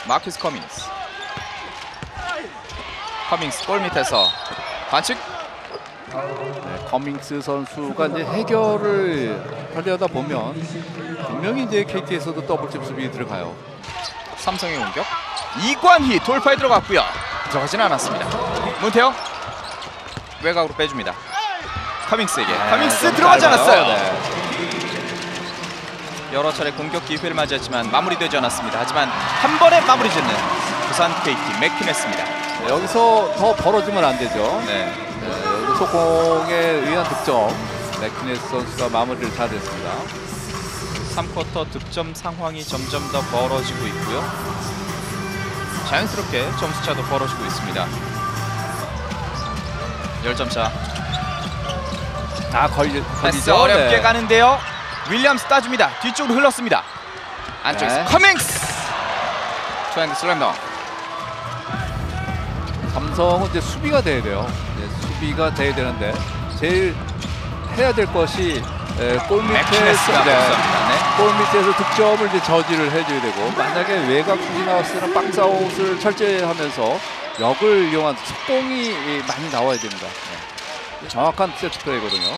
마큐스 커밍스. 커밍스 골 밑에서 반칙. 네, 커밍스 선수가 이제 해결을 하려다 보면 분명히 이제 KT에서도 더블집 수비 들어가요. 삼성의 공격. 이관희 돌파에 들어갔고요. 들어가진 않았습니다. 문태영 외곽으로 빼줍니다. 커밍스에게. 네, 커밍스 들어가지 않았어요. 네. 여러 차례 공격 기회를 맞이했지만 마무리되지 않았습니다. 하지만 한 번에 마무리 짓는 부산 KT 맥키네스입니다. 네, 여기서 더 벌어지면 안 되죠. 네. 여기 속공에 의한 득점. 맥키네스 선수가 마무리를 잘했습니다. 3쿼터 득점 상황이 점점 더 벌어지고 있고요. 자연스럽게 점수차도 벌어지고 있습니다. 10점 차. 패스 걸리죠. 어렵게 네. 가는데요. 윌리엄스 따줍니다. 뒤쪽으로 흘렀습니다. 안쪽에서 네. 커밍스. 투핸드 슬램덩. 삼성은 이제 수비가 돼야 돼요. 수비가 돼야 되는데 제일 해야 될 것이 골 맥키네스가 밑에서 복수합니다. 네. 골 밑에서 득점을 이제 저지를 해줘야 되고, 만약에 외곽 수비 나왔을 때는 박스아웃을 철저히 하면서 역을 이용한 속공이 많이 나와야 됩니다. 정확한 세트 플레이거든요.